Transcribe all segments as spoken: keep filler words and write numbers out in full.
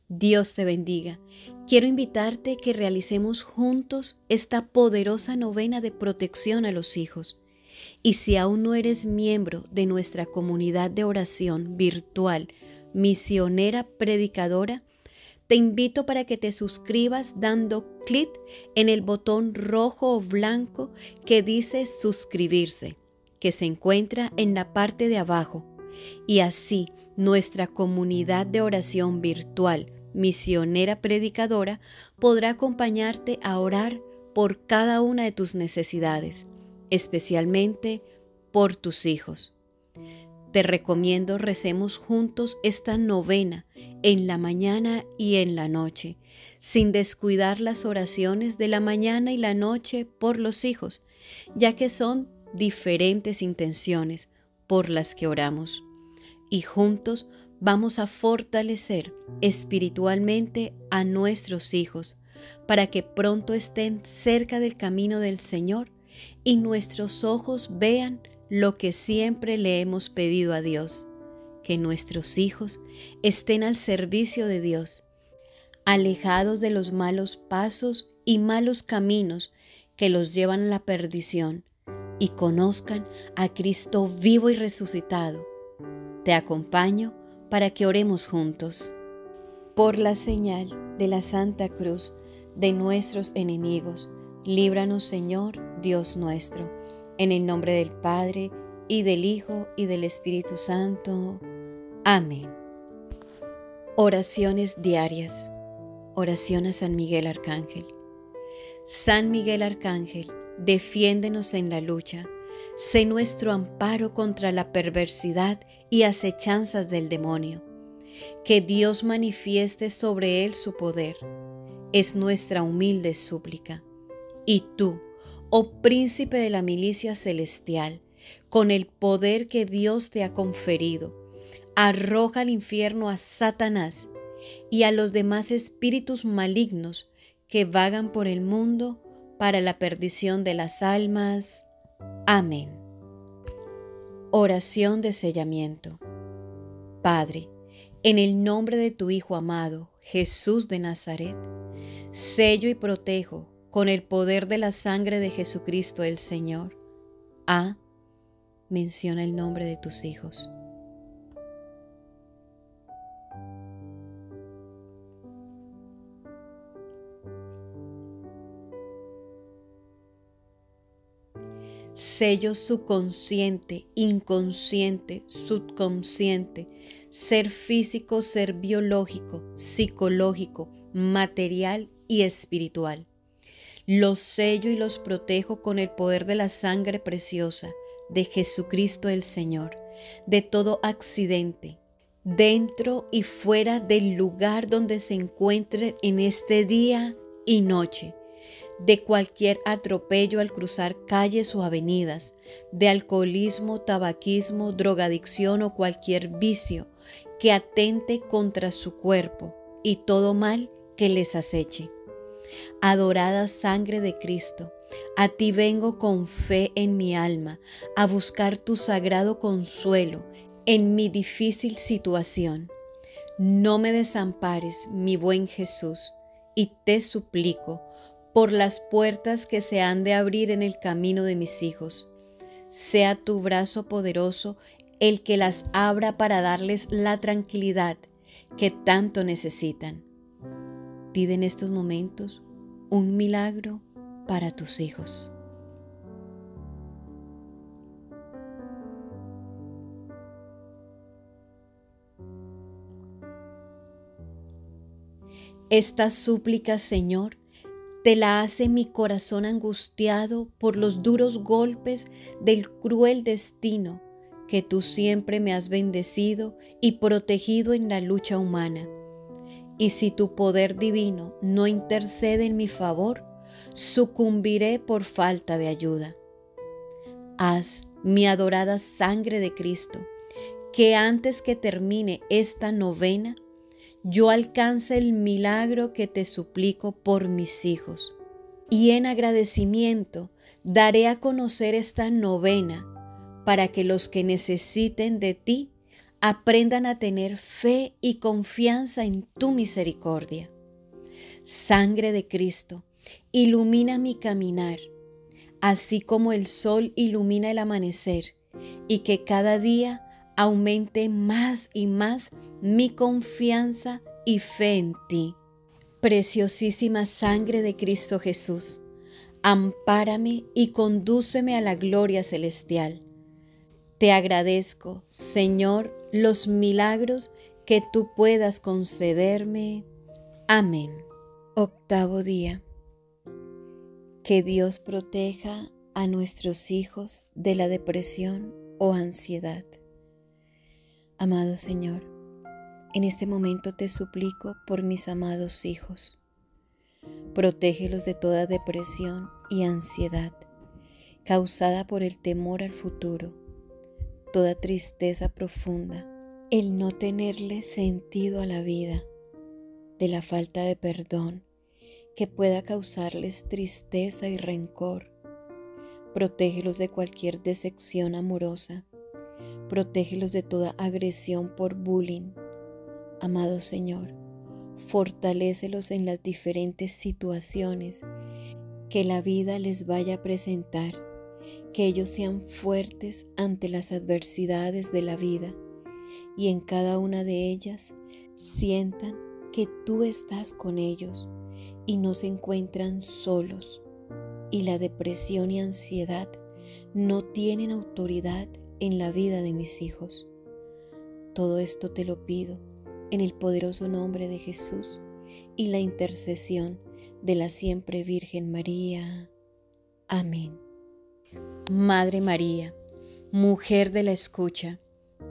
Dios te bendiga. Quiero invitarte que realicemos juntos esta poderosa novena de protección a los hijos. Y si aún no eres miembro de nuestra comunidad de oración virtual, misionera predicadora, te invito para que te suscribas dando clic en el botón rojo o blanco que dice suscribirse, que se encuentra en la parte de abajo. Y así nuestra comunidad de oración virtual, misionera predicadora, podrá acompañarte a orar por cada una de tus necesidades, especialmente por tus hijos. Te recomiendo recemos juntos esta novena en la mañana y en la noche, sin descuidar las oraciones de la mañana y la noche por los hijos, ya que son diferentes intenciones por las que oramos. Y juntos vamos a fortalecer espiritualmente a nuestros hijos para que pronto estén cerca del camino del Señor y nuestros ojos vean lo que siempre le hemos pedido a Dios, que nuestros hijos estén al servicio de Dios, alejados de los malos pasos y malos caminos que los llevan a la perdición y conozcan a Cristo vivo y resucitado. Te acompaño para que oremos juntos. Por la señal de la Santa Cruz de nuestros enemigos, líbranos, Señor, Dios nuestro, en el nombre del Padre, y del Hijo, y del Espíritu Santo. Amén. Oraciones diarias. Oración a San Miguel Arcángel. San Miguel Arcángel, defiéndenos en la lucha. Sé nuestro amparo contra la perversidad y acechanzas del demonio. Que Dios manifieste sobre él su poder. Es nuestra humilde súplica. Y tú, oh príncipe de la milicia celestial, con el poder que Dios te ha conferido, arroja al infierno a Satanás y a los demás espíritus malignos que vagan por el mundo para la perdición de las almas. Amén. Oración de sellamiento. Padre, en el nombre de tu Hijo amado, Jesús de Nazaret, sello y protejo con el poder de la sangre de Jesucristo el Señor. A. Menciona el nombre de tus hijos. Sello subconsciente, inconsciente, subconsciente, ser físico, ser biológico, psicológico, material y espiritual. Los sello y los protejo con el poder de la sangre preciosa de Jesucristo el Señor, de todo accidente, dentro y fuera del lugar donde se encuentren en este día y noche, de cualquier atropello al cruzar calles o avenidas, de alcoholismo, tabaquismo, drogadicción o cualquier vicio que atente contra su cuerpo y todo mal que les aceche. Adorada sangre de Cristo, a ti vengo con fe en mi alma a buscar tu sagrado consuelo en mi difícil situación. No me desampares, mi buen Jesús, y te suplico por las puertas que se han de abrir en el camino de mis hijos. Sea tu brazo poderoso el que las abra para darles la tranquilidad que tanto necesitan. Pide en estos momentos un milagro para tus hijos. Esta súplica, Señor, te la hace mi corazón angustiado por los duros golpes del cruel destino que tú siempre me has bendecido y protegido en la lucha humana. Y si tu poder divino no intercede en mi favor, sucumbiré por falta de ayuda. Haz, mi adorada sangre de Cristo, que antes que termine esta novena, yo alcance el milagro que te suplico por mis hijos. Y en agradecimiento daré a conocer esta novena para que los que necesiten de ti aprendan a tener fe y confianza en tu misericordia. Sangre de Cristo, ilumina mi caminar, así como el sol ilumina el amanecer, y que cada día aumente más y más mi confianza y fe en ti. Preciosísima sangre de Cristo Jesús, ampárame y condúceme a la gloria celestial. Te agradezco, Señor, los milagros que tú puedas concederme. Amén. Octavo día. Que Dios proteja a nuestros hijos de la depresión o ansiedad. Amado Señor, en este momento te suplico por mis amados hijos. Protégelos de toda depresión y ansiedad causada por el temor al futuro, toda tristeza profunda, el no tenerle sentido a la vida, de la falta de perdón que pueda causarles tristeza y rencor. Protégelos de cualquier decepción amorosa. Protégelos de toda agresión por bullying. Amado Señor, fortalécelos en las diferentes situaciones que la vida les vaya a presentar, que ellos sean fuertes ante las adversidades de la vida y en cada una de ellas sientan que tú estás con ellos y no se encuentran solos, y la depresión y ansiedad no tienen autoridad en la vida de mis hijos. Todo esto te lo pido en el poderoso nombre de Jesús y la intercesión de la siempre Virgen María. Amén. Madre María, mujer de la escucha,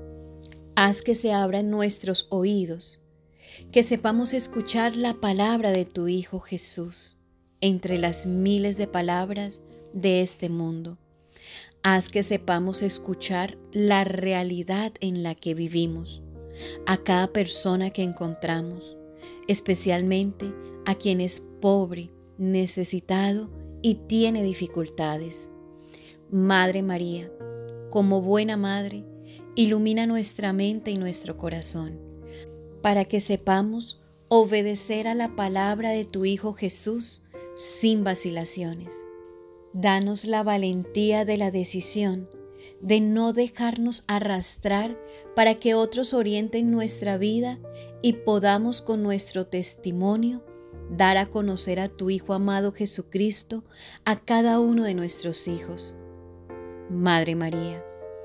haz que se abran nuestros oídos, que sepamos escuchar la palabra de tu Hijo Jesús entre las miles de palabras de este mundo. Haz que sepamos escuchar la realidad en la que vivimos, a cada persona que encontramos, especialmente a quien es pobre, necesitado y tiene dificultades. Madre María, como buena madre, ilumina nuestra mente y nuestro corazón, para que sepamos obedecer a la palabra de tu Hijo Jesús sin vacilaciones. Danos la valentía de la decisión de no dejarnos arrastrar para que otros orienten nuestra vida y podamos con nuestro testimonio dar a conocer a tu Hijo amado Jesucristo a cada uno de nuestros hijos. Madre María,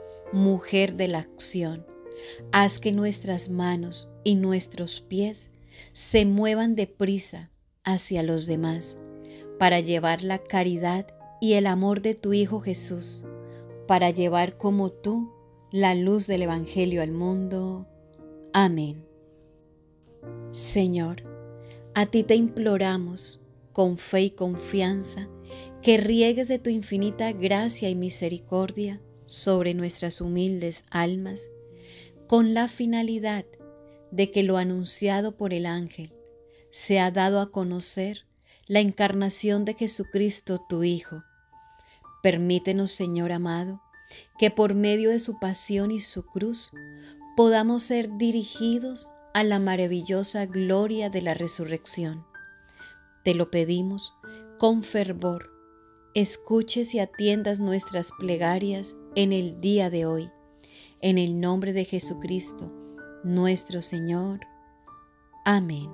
mujer de la acción, haz que nuestras manos y nuestros pies se muevan deprisa hacia los demás para llevar la caridad y el amor de tu Hijo Jesús, para llevar como tú la luz del Evangelio al mundo. Amén. Señor, a ti te imploramos, con fe y confianza, que riegues de tu infinita gracia y misericordia sobre nuestras humildes almas, con la finalidad de que lo anunciado por el ángel sea dado a conocer la encarnación de Jesucristo tu Hijo. Permítenos, Señor amado, que por medio de su pasión y su cruz podamos ser dirigidos a la maravillosa gloria de la resurrección. Te lo pedimos con fervor. Escuches y atiendas nuestras plegarias en el día de hoy. En el nombre de Jesucristo, nuestro Señor. Amén.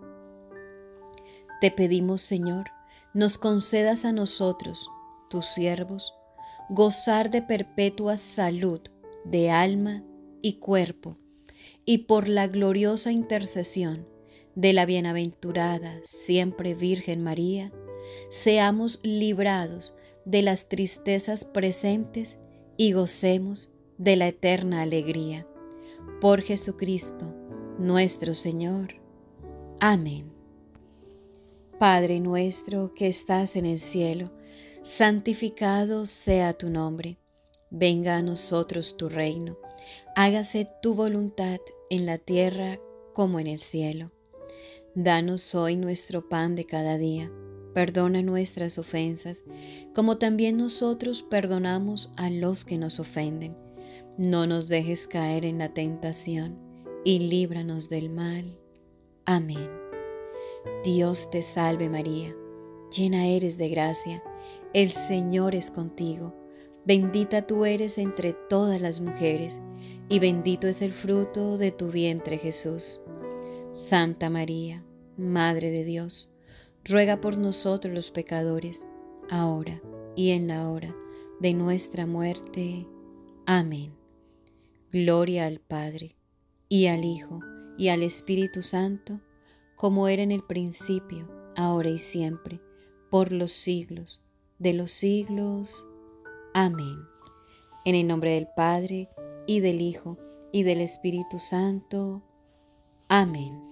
Te pedimos, Señor, nos concedas a nosotros, tus siervos, gozar de perpetua salud de alma y cuerpo, y por la gloriosa intercesión de la bienaventurada siempre Virgen María, seamos librados de las tristezas presentes y gocemos de la eterna alegría. Por Jesucristo, nuestro Señor. Amén. Padre nuestro que estás en el cielo, santificado sea tu nombre. Venga a nosotros tu reino. Hágase tu voluntad en la tierra como en el cielo. Danos hoy nuestro pan de cada día. Perdona nuestras ofensas, como también nosotros perdonamos a los que nos ofenden. No nos dejes caer en la tentación, y líbranos del mal. Amén. Dios te salve María, llena eres de gracia, el Señor es contigo. Bendita tú eres entre todas las mujeres, y bendito es el fruto de tu vientre Jesús. Santa María, Madre de Dios, ruega por nosotros los pecadores, ahora y en la hora de nuestra muerte. Amén. Gloria al Padre, y al Hijo, y al Espíritu Santo, como era en el principio, ahora y siempre, por los siglos de los siglos. Amén. En el nombre del Padre, y del Hijo, y del Espíritu Santo. Amén.